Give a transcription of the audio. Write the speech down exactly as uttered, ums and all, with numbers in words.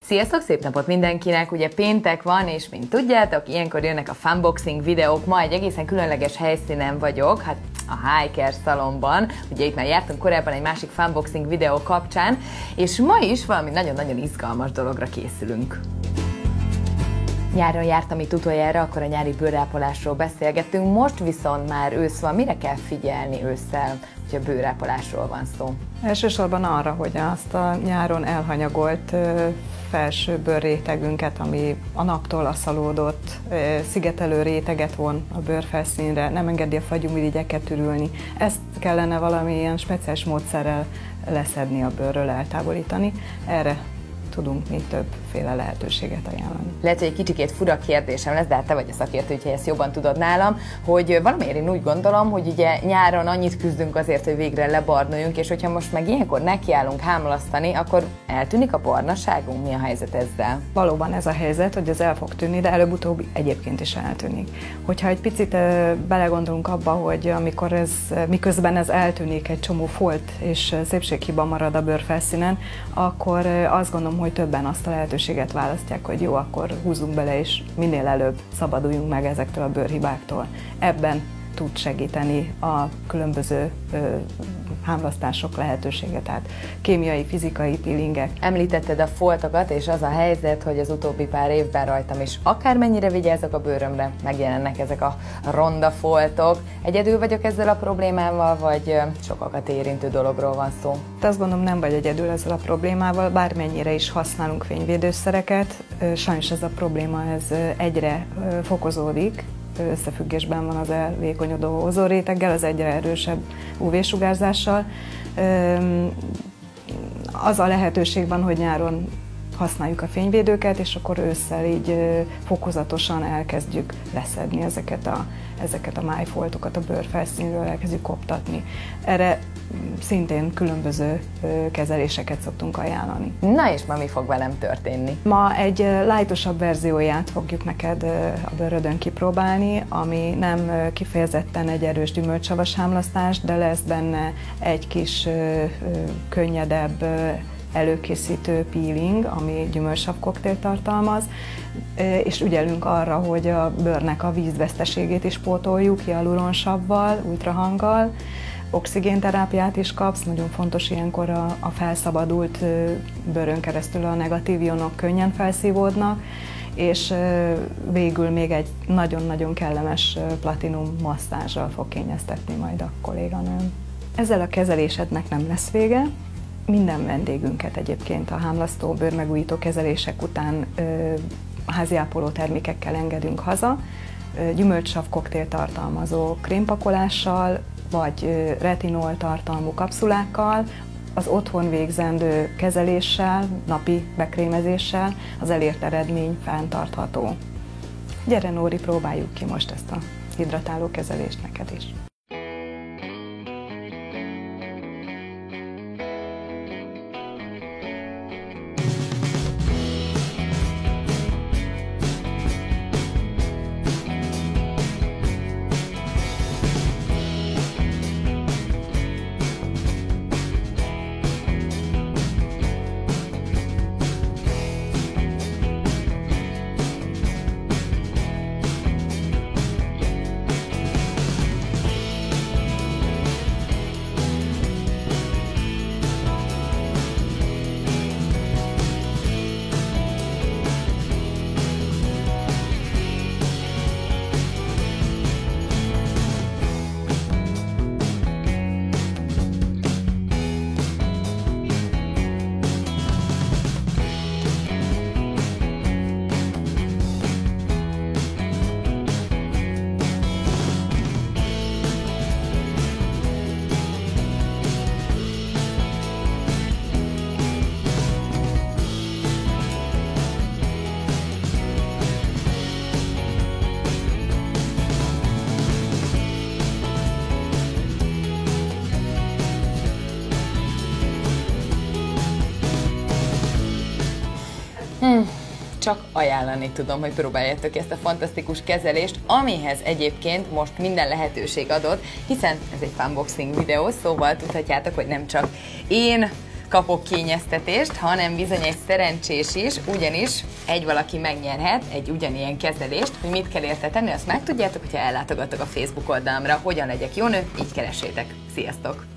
Sziasztok, szép napot mindenkinek! Ugye péntek van, és mint tudjátok, ilyenkor jönnek a funboxing videók. Ma egy egészen különleges helyszínen vagyok, hát a Hiker szalonban. Ugye itt már jártunk korábban egy másik funboxing videó kapcsán, és ma is valami nagyon-nagyon izgalmas dologra készülünk. Nyáron jártam itt utoljára, akkor a nyári bőrápolásról beszélgettünk, most viszont már ősz van. Mire kell figyelni ősszel, hogy a bőrápolásról van szó? Elsősorban arra, hogy azt a nyáron elhanyagolt felső bőrrétegünket, ami a naptól aszalódott, szigetelő réteget von a bőrfelszínre, nem engedi a fagyumirigyeket ürülni. Ezt kellene valamilyen speciális módszerrel leszedni a bőrről, eltávolítani. Erre tudunk mi többféle lehetőséget ajánlani. Lehet, hogy egy kicsikét fura kérdésem lesz, de hát te vagy a szakértő, úgyhogy ezt jobban tudod nálam, hogy valamiért én úgy gondolom, hogy ugye nyáron annyit küzdünk azért, hogy végre lebarnuljunk, és hogyha most meg ilyenkor nekiállunk hámlasztani, akkor eltűnik a barnaságunk? Mi a helyzet ezzel? Valóban ez a helyzet, hogy ez el fog tűnni, de előbb-utóbb egyébként is eltűnik. Hogyha egy picit belegondolunk abba, hogy amikor ez, miközben ez eltűnik, egy csomó folt és szépséghiba marad a bőrfelszínen, akkor azt gondolom, hogy többen azt a lehetőséget választják, hogy jó, akkor húzzunk bele, és minél előbb szabaduljunk meg ezektől a bőrhibáktól. Ebben tud segíteni a különböző ö, hámlasztások lehetősége, tehát kémiai, fizikai peelingek. Említetted a foltokat, és az a helyzet, hogy az utóbbi pár évben rajtam is akármennyire vigyázok a bőrömre, megjelennek ezek a ronda foltok. Egyedül vagyok ezzel a problémával, vagy sokakat érintő dologról van szó? De azt gondolom, nem vagy egyedül ezzel a problémával, bármennyire is használunk fényvédőszereket, sajnos ez a probléma ez egyre fokozódik, összefüggésben van az elvékonyodó ozonréteggel, az egyre erősebb ú vé-sugárzással. Az a lehetőség van, hogy nyáron használjuk a fényvédőket, és akkor ősszel így fokozatosan elkezdjük leszedni ezeket a, ezeket a májfoltokat a bőrfelszínről, elkezdjük koptatni. Erre szintén különböző kezeléseket szoktunk ajánlani. Na és ma mi fog velem történni? Ma egy lightosabb verzióját fogjuk neked a bőrödön kipróbálni, ami nem kifejezetten egy erős gyümölcsavas hámlasztás, de lesz benne egy kis könnyedebb előkészítő peeling, ami gyümölcsav koktélt tartalmaz, és ügyelünk arra, hogy a bőrnek a vízveszteségét is pótoljuk hialuronsavval, ultrahanggal. Oxigénterápiát is kapsz, nagyon fontos ilyenkor a, a felszabadult bőrön keresztül a negatív ionok könnyen felszívódnak, és végül még egy nagyon-nagyon kellemes platinum masszázsal fog kényeztetni majd a kolléganőm. Ezzel a kezelésednek nem lesz vége. Minden vendégünket egyébként a hámlasztó bőrmegújító kezelések után házi ápoló termékekkel engedünk haza, gyümölcsav koktél tartalmazó krémpakolással, vagy retinol tartalmú kapszulákkal, az otthon végzendő kezeléssel, napi bekrémezéssel az elért eredmény fenntartható. Gyere Nóri, próbáljuk ki most ezt a hidratáló kezelést neked is. Hmm, csak ajánlani tudom, hogy próbáljátok ezt a fantasztikus kezelést, amihez egyébként most minden lehetőség adott, hiszen ez egy funboxing videó, szóval tudhatjátok, hogy nem csak én kapok kényeztetést, hanem bizony egy szerencsés is, ugyanis egy valaki megnyerhet egy ugyanilyen kezelést. Hogy mit kell érte tenni, azt megtudjátok, hogyha ellátogatok a Facebook oldalamra. Hogyan legyek jó nő, így keressétek. Sziasztok!